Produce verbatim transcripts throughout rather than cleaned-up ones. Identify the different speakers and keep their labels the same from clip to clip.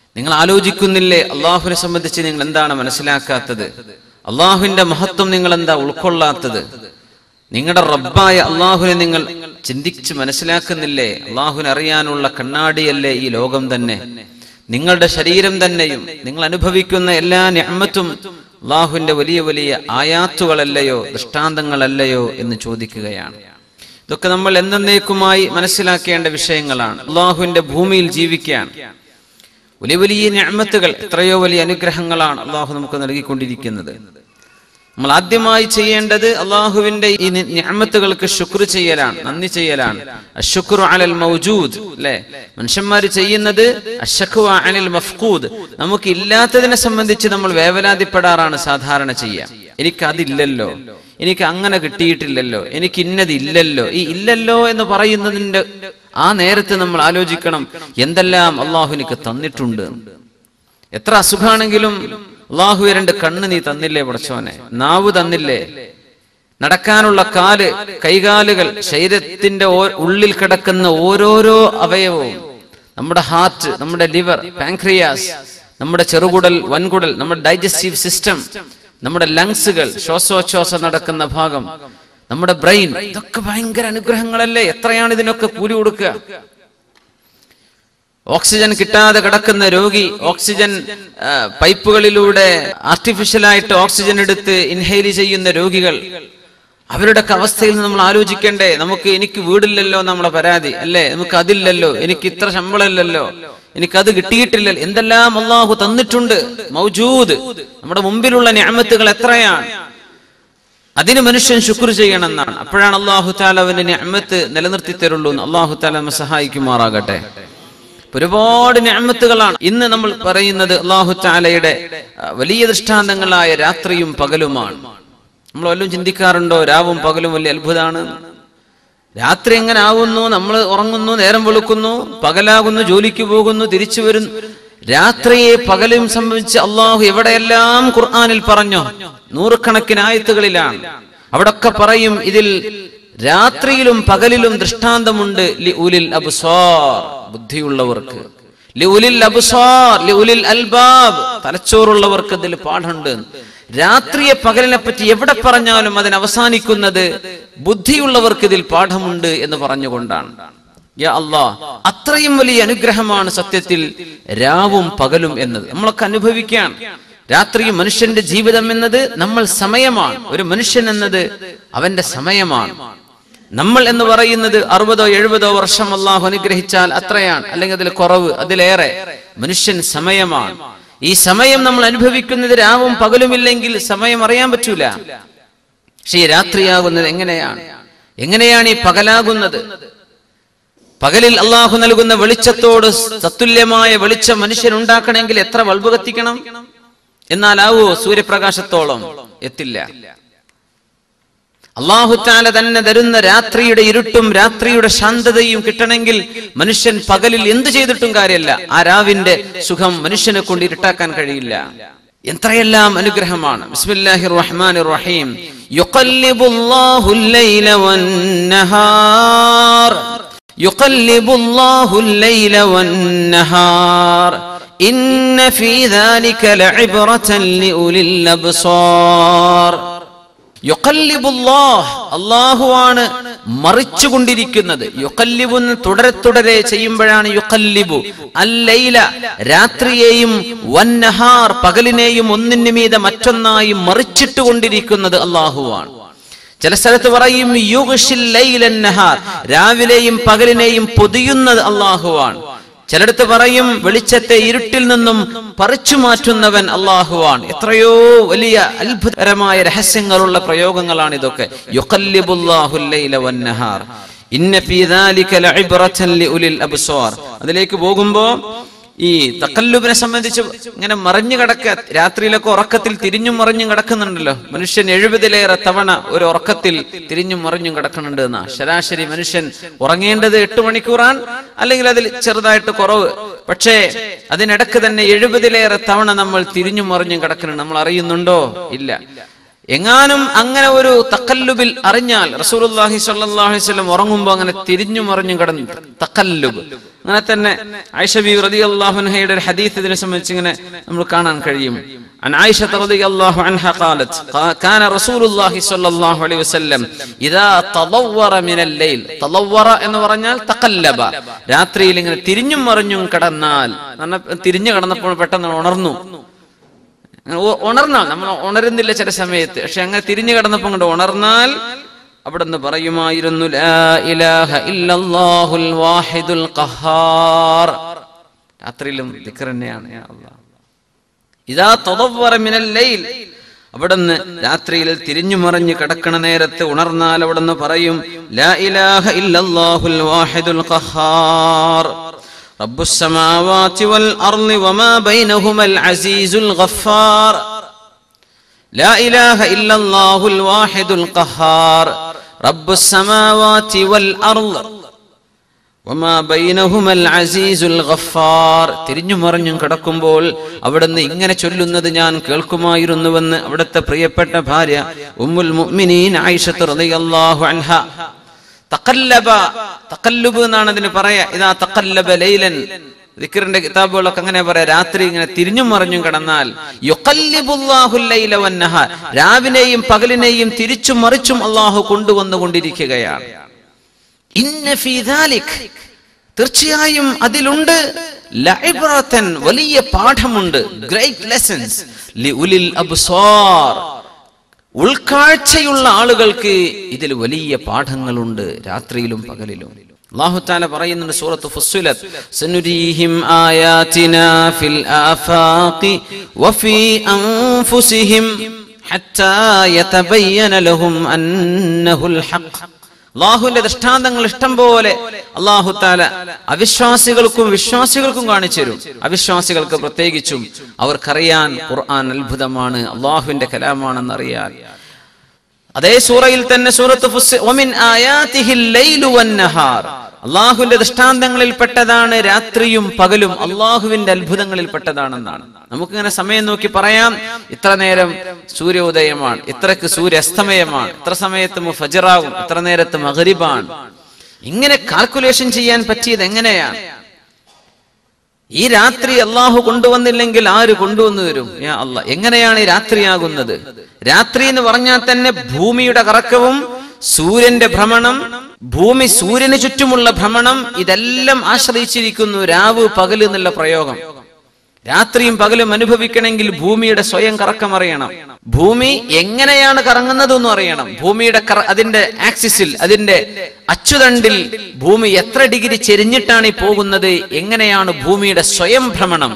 Speaker 1: നിങ്ങൾ ആലോചിക്കുന്നില്ലേ അള്ളാഹുവിനെ സംബന്ധിച്ച് നിങ്ങൾ എന്താണ് മനസ്സിലാക്കാത്തത്? അള്ളാഹുവിന്റെ മഹത്വം നിങ്ങൾ എന്താ ഉൾക്കൊള്ളാത്തത്? നിങ്ങളുടെ റബ്ബായ അള്ളാഹുവിനെ നിങ്ങൾ ചിന്തിച്ച് മനസ്സിലാക്കുന്നില്ലേ? അള്ളാഹുവിനെ അറിയാനുള്ള കണ്ണാടിയല്ലേ ഈ ലോകം തന്നെ, നിങ്ങളുടെ ശരീരം തന്നെയും നിങ്ങൾ അനുഭവിക്കുന്ന എല്ലാ നിഅമത്തും അള്ളാഹുവിന്റെ വലിയ വലിയ ആയാത്തുകളല്ലയോ, ദൃഷ്ടാന്തങ്ങളല്ലയോ എന്ന് ചോദിക്കുകയാണ്. ഇതൊക്കെ നമ്മൾ എന്നേക്കുമായി മനസ്സിലാക്കേണ്ട വിഷയങ്ങളാണ്. അള്ളാഹുവിന്റെ ഭൂമിയിൽ ജീവിക്കാൻ വലിയ വലിയ നിഅമത്തുകൾ, എത്രയോ വലിയ അനുഗ്രഹങ്ങളാണ് അള്ളാഹു നമുക്ക് നൽകിക്കൊണ്ടിരിക്കുന്നത്. നമ്മൾ ആദ്യമായി ചെയ്യേണ്ടത് അള്ളാഹുവിന്റെ ഈ നിഅമത്തുകൾക്ക് ശുക്ർ ചെയ്യലാണ്, നന്ദി ചെയ്യലാണ്. അശ്ശുക്റു അലൽ മൗജൂദ്, അല്ലെ? മനുഷ്യന്മാർ ചെയ്യുന്നത് അശ്ശക്വ അനിൽ മഫ്ഖൂദ്, നമുക്ക് ഇല്ലാത്തതിനെ സംബന്ധിച്ച് നമ്മൾ വേവലാതിപ്പെടാറാണ് സാധാരണ ചെയ്യുക. എനിക്ക് അതില്ലല്ലോ, എനിക്ക് അങ്ങനെ കിട്ടിയിട്ടില്ലല്ലോ, എനിക്ക് ഇന്നതില്ലല്ലോ. ഈ ഇല്ലല്ലോ എന്ന് പറയുന്നതിന്റെ ആ നേരത്ത് നമ്മൾ ആലോചിക്കണം എന്തെല്ലാം അള്ളാഹു എനിക്ക് തന്നിട്ടുണ്ട്. എത്ര അസുഖാണെങ്കിലും അള്ളാഹു രണ്ട് കണ്ണ് നീ തന്നില്ലേ പടച്ചോനെ, നാവ് തന്നില്ലേ, നടക്കാനുള്ള കാല്, കൈകാലുകൾ, ശരീരത്തിന്റെ ഉള്ളിൽ കിടക്കുന്ന ഓരോരോ അവയവവും, നമ്മുടെ ഹാർട്ട്, നമ്മുടെ ലിവർ, പാൻക്രിയാസ്, നമ്മുടെ ചെറുകുടൽ, വൻകുടൽ, നമ്മുടെ ഡൈജസ്റ്റീവ് സിസ്റ്റം, നമ്മുടെ ലങ്സുകൾ, ശ്വാസോച്ഛ്വാസം നടക്കുന്ന ഭാഗം, നമ്മുടെ ബ്രെയിൻ, ഇതൊക്കെ ഭയങ്കര അനുഗ്രഹങ്ങളല്ലേ? എത്രയാണ് ഇതിനൊക്കെ കൂലി കൊടുക്കുക? ഓക്സിജൻ കിട്ടാതെ കിടക്കുന്ന രോഗി, ഓക്സിജൻ പൈപ്പുകളിലൂടെ ആർട്ടിഫിഷ്യലായിട്ട് ഓക്സിജൻ എടുത്ത് ഇൻഹെയിൽ ചെയ്യുന്ന രോഗികൾ, അവരുടെയൊക്കെ അവസ്ഥയിൽ നമ്മൾ ആലോചിക്കണ്ടേ? നമുക്ക് എനിക്ക് വീടില്ലല്ലോ നമ്മുടെ പരാതി അല്ലേ, നമുക്ക് അതില്ലല്ലോ, എനിക്ക് ഇത്ര ശമ്പളമില്ലല്ലോ, എനിക്കത് കിട്ടിയിട്ടില്ലല്ലോ. എന്തെല്ലാം അള്ളാഹു തന്നിട്ടുണ്ട്. മൗജൂദ്, നമ്മുടെ മുമ്പിലുള്ള നിഅമത്തുകൾ എത്രയാണ്. അതിന് മനുഷ്യൻ ശുക്ർ ചെയ്യണമെന്നാണ്. അപ്പോഴാണ് അള്ളാഹു തആല അവന്റെ നിഅമത്ത് നിലനിർത്തി തരുള്ളൂ. അള്ളാഹു തആല നമ്മെ സഹായിക്കുമാറാകട്ടെ. ഒരുപാട് നിഅമത്തുകളാണ് ഇന്ന് നമ്മൾ പറയുന്നത്. അല്ലാഹു തആലയുടെ വലിയ ദൃഷ്ടാന്തങ്ങളായ രാത്രിയും പകലുമാണ്. നമ്മൾ വല്ലതും ചിന്തിക്കാറുണ്ടോ രാവും പകലും വലിയ അത്ഭുതമാണ്? രാത്രി എങ്ങനെ ആവുന്നു? നമ്മൾ ഉറങ്ങുന്നു, നേരം വെളുക്കുന്നു, പകലാകുന്നു, ജോലിക്ക് പോകുന്നു, തിരിച്ചു വരുന്നു. രാത്രിയെ പകലും സംബന്ധിച്ച് അള്ളാഹു എവിടെയെല്ലാം ഖുർആനിൽ പറഞ്ഞോ? നൂറുകണക്കിന് ആയത്തുകളിലാണ്. അവിടൊക്കെ പറയും ഇതിൽ രാത്രിയിലും പകലിലും ദൃഷ്ടാന്തമുണ്ട്. ലിഉലിൽ അബ്സാർ, ബുദ്ധിയുള്ളവർക്ക്. ലിഉലിൽ അബ്സാർ ലിഉലിൽ അൽബാബ്, തലച്ചോറുള്ളവർക്ക് ഇതിൽ പാഠമുണ്ട്. രാത്രിയെ പകലിനെ പറ്റി എവിടെ പറഞ്ഞാലും അതിന് അവസാനിക്കുന്നത് ബുദ്ധിയുള്ളവർക്ക് ഇതിൽ പാഠമുണ്ട് എന്ന് പറഞ്ഞുകൊണ്ടാണ്. യാ അല്ലാഹ്, അത്രയും വലിയ അനുഗ്രഹമാണ് സത്യത്തിൽ രാവും പകലും എന്നത്. നമ്മളൊക്കെ അനുഭവിക്കാൻ രാത്രിയും മനുഷ്യന്റെ ജീവിതം എന്നത് നമ്മൾ സമയമാണ്. ഒരു മനുഷ്യൻ എന്നത് അവന്റെ സമയമാണ്. നമ്മൾ എന്ന് പറയുന്നത് അറുപതോ എഴുപതോ വർഷം അള്ളാഹു അനുഗ്രഹിച്ചാൽ അത്രയാണ്, അല്ലെങ്കിൽ അതിൽ കുറവ്, അതിലേറെ. മനുഷ്യൻ സമയമാണ്. ഈ സമയം നമ്മൾ അനുഭവിക്കുന്നത് രാവും പകലുമില്ലെങ്കിൽ സമയം അറിയാൻ പറ്റൂല. പക്ഷേ ഈ രാത്രിയാകുന്നത് എങ്ങനെയാണ്? എങ്ങനെയാണ് ഈ പകലാകുന്നത്? പകലിൽ അള്ളാഹു നൽകുന്ന വെളിച്ചത്തോട് തത്തുല്യമായ വെളിച്ചം മനുഷ്യൻ ഉണ്ടാക്കണമെങ്കിൽ എത്ര ബൾബ് കത്തിക്കണം? എന്നാലാവോ സൂര്യപ്രകാശത്തോളം? എത്തില്ല. അല്ലാഹു തആല തന്നെ തരുന്ന രാത്രിയുടെ ഇരുട്ടും രാത്രിയുടെ ശാന്തതയും കിട്ടണമെങ്കിൽ മനുഷ്യൻ പകലിൽ എന്ത് ചെയ്തിട്ടും കാര്യമില്ല. ആ രാവിന്റെ സുഖം മനുഷ്യനെ കൊണ്ട് ഇരുട്ടാക്കാൻ കഴിയില്ല. എത്രയെല്ലാം അനുഗ്രഹമാണ്. ബിസ്മില്ലാഹിർ റഹ്മാനിർ റഹീം. യുഖല്ലിബുല്ലാഹുൽ ലൈല വന്നഹാർ യുഖല്ലിബുല്ലാഹുൽ ലൈല വന്നഹാർ ഇന്ന ഫീ ദാലിക ലഇബ്റതൻ ലിഉലിൽ അബ്സാർ. യുഖല്ലിബുല്ലാഹ്, അല്ലാഹുവാണ് മറിച്ചുകൊണ്ടിരിക്കുന്നത്. യുഖല്ലിബു തുടരെ തുടരെ ചെയ്യുമ്പോഴാണ് യുഖല്ലിബു. അല്ലൈല, രാത്രിയെയും, വന്നഹാർ, പകലിനെയും ഒന്നിന് മീതെ മറ്റൊന്നായി മറിച്ചിട്ട് കൊണ്ടിരിക്കുന്നത് അല്ലാഹുവാണ്. ചില സ്ഥലത്ത് പറയും യുഗ്ശിൽ ലൈലൻ നഹാർ, രാവിലെയും പകലിനെയും പൊതിയുന്നത് അല്ലാഹുവാണ്. ചിലടത്ത് പറയും വെളിച്ചത്തെ ഇരുട്ടിൽ നിന്നും പറിച്ചു മാറ്റുന്നവൻ അല്ലാഹുവാണ്. എത്രയോ വലിയ അത്ഭുതകരമായ രഹസ്യങ്ങളുള്ള പ്രയോഗങ്ങളാണ് ഇതൊക്കെ. യുഖല്ലിബുല്ലാഹുൽ ലൈല വന്നഹാർ ഇന്ന ഫീ ദാലിക ലഇബ്റതൻ ലിഉലിൽ അബ്സാർ. അതിലേക്ക് പോകുമ്പോ ഈ തഖല്ലുബിനെ സംബന്ധിച്ച് ഇങ്ങനെ മറിഞ്ഞു കിടക്ക, രാത്രിയിലൊക്കെ ഉറക്കത്തിൽ തിരിഞ്ഞും മറിഞ്ഞും കിടക്കുന്നുണ്ടല്ലോ മനുഷ്യൻ. എഴുപതിലേറെ തവണ ഒരു ഉറക്കത്തിൽ തിരിഞ്ഞും മറിഞ്ഞും കിടക്കുന്നുണ്ട് എന്നാ. ശരാശരി മനുഷ്യൻ ഉറങ്ങേണ്ടത് എട്ട് മണിക്കൂറാണ്, അല്ലെങ്കിൽ അതിൽ ചെറുതായിട്ട് കുറവ്. പക്ഷേ അതിനിടക്ക് തന്നെ എഴുപതിലേറെ തവണ നമ്മൾ തിരിഞ്ഞും മറിഞ്ഞും കിടക്കുന്നുണ്ട്. നമ്മൾ അറിയുന്നുണ്ടോ? ഇല്ല. എങ്ങാനും അങ്ങനെ ഒരു തഖല്ലുബിൽ അറിഞ്ഞാൽ, റസൂലുള്ളാഹി സ്വല്ലല്ലാഹു അലൈഹി വസല്ലം ഉറങ്ങുമ്പോൾ അങ്ങനെ തിരിഞ്ഞു മറിഞ്ഞു കിടന്നു തഖല്ലുബ്. അങ്ങനെ തന്നെ ആയിഷ ബീവി റളിയല്ലാഹു അൻഹയുടെ ഒരു ഹദീസ് ഇതിനെ സംബന്ധിച്ച് ഇങ്ങനെ നമ്മൾ കാണാൻ കഴിയും. عن عائشة رضي الله عنها قالت كان رسول الله صلى الله عليه وسلم إذا تضور من الليل, تضور എന്ന് പറഞ്ഞാൽ തഖല്ലബ, രാത്രിയിൽ ഇങ്ങനെ തിരിഞ്ഞും മറിഞ്ഞും കിടന്നാൽ, തിരിഞ്ഞു കിടന്നപ്പോൾ പെട്ടെന്ന് ഉണർന്നു. ഉണർന്നാൽ നമ്മൾ ഉണരുന്നില്ല ചില സമയത്ത്, പക്ഷെ അങ്ങനെ തിരിഞ്ഞു കിടന്നപ്പോൾ കൊണ്ട് ഉണർന്നാൽ അവിടെ നിന്ന് പറയുമായിരുന്നു ലാ ഇലാഹ ഇല്ലല്ലാഹുൽ വാഹിദുൽ ഖഹാർ. രാത്രിയിലും ദിക്ർ തന്നെയാണ് യാ അല്ലാഹ്. ഇദാ തദവ്വറ മിനൽ ലൈൽ, അവിടുന്ന് രാത്രിയിൽ തിരിഞ്ഞു മറിഞ്ഞു കിടക്കണ നേരത്ത് ഉണർന്നാൽ അവിടുന്ന് പറയും ലാ ഇലാഹ ഇല്ലല്ലാഹുൽ വാഹിദുൽ ഖഹാർ റബ്ബുസ് സമാവാതി വൽ അർളി വമാ ബൈനഹുമൽ അസീസുൽ ഗഫാർ. ലാ ഇലാഹ ഇല്ലല്ലാഹുൽ വാഹിദുൽ ഖഹാർ റബ്ബുസ് സമാവാതി വൽ അർളി വമാ ബൈനഹുമൽ അസീസുൽ ഗഫാർ. തിരിഞ്ഞു മറിഞ്ഞും കിടക്കുമ്പോൾ അവിടുന്ന് ഇങ്ങനെ ചൊല്ലുന്നത് ഞാൻ കേൾക്കുമായിരുന്നുവെന്ന് അവിടുത്തെ പ്രിയപ്പെട്ട ഭാര്യ ഉമ്മുൽ മുഅ്മിനീൻ ആയിഷ റളിയല്ലാഹു അൻഹ. തഖല്ലബ, തഖല്ലുബ് എന്നാണ് അതിന് പറയാ. ഇദാ തഖല്ലബ ലൈലൻ, ദിക്റിന്റെ കിതാബുകളൊക്കെ അങ്ങനെ പറയാ, രാത്രി ഇങ്ങനെ തിരിഞ്ഞും മറിഞ്ഞും കിടന്നാൽ യുഖല്ലിബുല്ലാഹുൽ ലൈല വന്നഹാർ, രാവിലെയും പകലിനെയും തിരിച്ചും മറിച്ചും അല്ലാഹു കൊണ്ടുവന്നുകൊണ്ടിരിക്കുകയാണ്. ഇന്ന ഫീ ദാലിക്, തീർച്ചയായും അതിലുണ്ട് ലഇബ്റതൻ, വലിയ പാഠമുണ്ട്, ഗ്രേറ്റ് ലെസൺസ് ലിഉലിൽ അബ്സാർ, ഉൾക്കാഴ്ചയുള്ള ആളുകൾക്ക് ഇതിൽ വലിയ പാഠങ്ങളുണ്ട് രാത്രിയിലും പകലിലും. അല്ലാഹു തആല പറയുന്നുണ്ട് സൂറത്ത് ഫുസ്സിലത്ത്, സനുരീഹിം ആയാതിനാ ഫിൽ ആഫാഖി വഫീ അൻഫുസിഹിം ഹത്താ യതബയ്യന ലഹും അന്നഹുൽ ഹഖ്. അല്ലാഹുവിന്റെ ദൃഷ്ടാന്തങ്ങൾ ഇഷ്ടം പോലെ അല്ലാഹു തആല അവിശ്വാസികൾക്കും വിശ്വാസികൾക്കും കാണിച്ചു തരും. അവിശ്വാസികൾക്ക് പ്രത്യേകിച്ചും അവർക്കറിയാൻ ഖുർആൻ അത്ഭുതമാണ്, അല്ലാഹുവിന്റെ കലാമാണെന്ന് അറിയാൻ. അതേ സൂറയിൽ തന്നെ സൂറത്ത് ഫുസ്സിലത്ത് വമിൻ ആയാതിഹിൽ ലൈലു വന്നഹാർ, അല്ലാഹുവിന്റെ ദൃഷ്ടാന്തങ്ങളിൽ പെട്ടതാണ് രാത്രിയും പകലും, അല്ലാഹുവിന്റെ അത്ഭുതങ്ങളിൽ പെട്ടതാണെന്നാണ്. നമുക്കിങ്ങനെ സമയം നോക്കി പറയാം, ഇത്ര നേരം സൂര്യോദയമാണ്, ഇത്രക്ക് സൂര്യാസ്തമയമാണ്, ഇത്ര സമയത്ത് മുഫജ്റാവും, ഇത്ര നേരത്ത് മഗ്രിബാണ്. ഇങ്ങനെ കാൽക്കുലേഷൻ ചെയ്യാൻ പറ്റിയത് എങ്ങനെയാണ്? ഈ രാത്രി അല്ലാഹു കൊണ്ടുവന്നില്ലെങ്കിൽ ആര് കൊണ്ടുവന്നു തരും? യാ അല്ലാഹ്. എങ്ങനെയാണ് ഈ രാത്രിയാകുന്നത്? രാത്രി എന്ന് പറഞ്ഞാൽ തന്നെ ഭൂമിയുടെ കറക്കവും സൂര്യന്റെ ഭ്രമണം, ഭൂമി സൂര്യന് ചുറ്റുമുള്ള ഭ്രമണം, ഇതെല്ലാം ആശ്രയിച്ചിരിക്കുന്നു രാവ് പകൽ എന്നുള്ള പ്രയോഗം. രാത്രിയും പകലും അനുഭവിക്കണമെങ്കിൽ ഭൂമിയുടെ സ്വയം കറക്കം അറിയണം. ഭൂമി എങ്ങനെയാണ് കറങ്ങുന്നതെന്നും അറിയണം. ഭൂമിയുടെ അതിന്റെ ആക്സിസിൽ, അതിന്റെ അച്ചുതണ്ടിൽ ഭൂമി എത്ര ഡിഗ്രി ചെരിഞ്ഞിട്ടാണ് ഈ പോകുന്നത്, എങ്ങനെയാണ് ഭൂമിയുടെ സ്വയം ഭ്രമണം.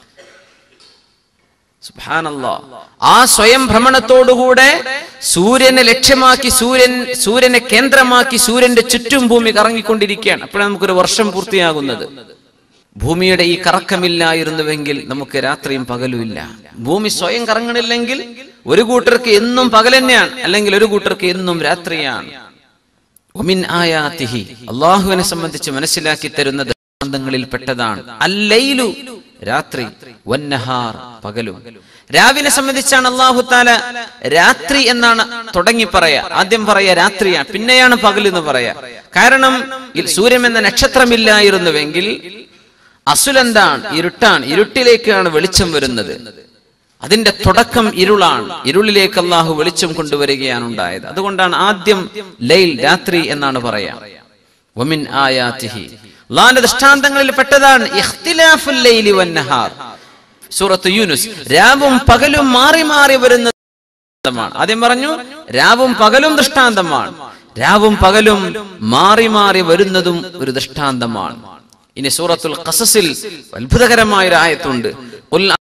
Speaker 1: സുബ്ഹാനല്ലാഹ്. ആ സ്വയം ഭ്രമണത്തോടുകൂടെ സൂര്യനെ ലക്ഷ്യമാക്കി, സൂര്യൻ സൂര്യനെ കേന്ദ്രമാക്കി സൂര്യന്റെ ചുറ്റും ഭൂമി കറങ്ങിക്കൊണ്ടിരിക്കുകയാണ്. അപ്പോഴാണ് നമുക്കൊരു വർഷം പൂർത്തിയാകുന്നത്. ഭൂമിയുടെ ഈ കറക്കമില്ലായിരുന്നുവെങ്കിൽ നമുക്ക് രാത്രിയും പകലും ഇല്ല. ഭൂമി സ്വയം കറങ്ങണില്ലെങ്കിൽ ഒരു കൂട്ടർക്ക് എന്നും പകൽ തന്നെയാണ്, അല്ലെങ്കിൽ ഒരു കൂട്ടർക്ക് എന്നും രാത്രിയാണ്. വമിൻ ആയാതിഹി, അല്ലാഹുവിനെ സംബന്ധിച്ച് മനസ്സിലാക്കി തരുന്ന ദൃഷ്ടാന്തങ്ങളിൽ പെട്ടതാണ് അല്ലൈലു, രാത്രി, വന്നഹാർ, പകലും. രാവിനെ സംബന്ധിച്ചാണ് അല്ലാഹു തആല രാത്രി എന്നാണ് തുടങ്ങി പറയാ. ആദ്യം പറയാ രാത്രിയാണ്, പിന്നെയാണ് പകൽ എന്ന് പറയാ. കാരണം സൂര്യൻ എന്ന നക്ഷത്രമില്ലായിരുന്നുവെങ്കിൽ അസുലെന്താണ്? ഇരുട്ടാണ്. ഇരുട്ടിലേക്കാണ് വെളിച്ചം വരുന്നത്. അതിന്റെ തുടക്കം ഇരുളാണ്. ഇരുളിലേക്ക് അല്ലാഹു വെളിച്ചം കൊണ്ടുവരികയാണ് ഉണ്ടായത്. അതുകൊണ്ടാണ് ആദ്യം ലൈൽ, രാത്രി എന്നാണ് പറയാ. വമിൻ ആയാതിഹി, അല്ലാഹുവിന്റെ ദൃഷ്ടാന്തങ്ങളിൽ പെട്ടതാണ് ഇഖ്തിലാഫുൽ ലൈലി വന്നഹാർ. സൂറത്ത് യൂനുസ്, രാവും പകലും മാറി മാറി വരുന്നതാണ്. ആദ്യം പറഞ്ഞു രാവും പകലും ദൃഷ്ടാന്തമാണ്, രാവും പകലും മാറി മാറി വരുന്നതും ഒരു ദൃഷ്ടാന്തമാണ്. ഇനി സൂറത്തുൽ ഖസസിൽ അത്ഭുതകരമായ ഒരു ആയത്തുണ്ട്. ഖുൽ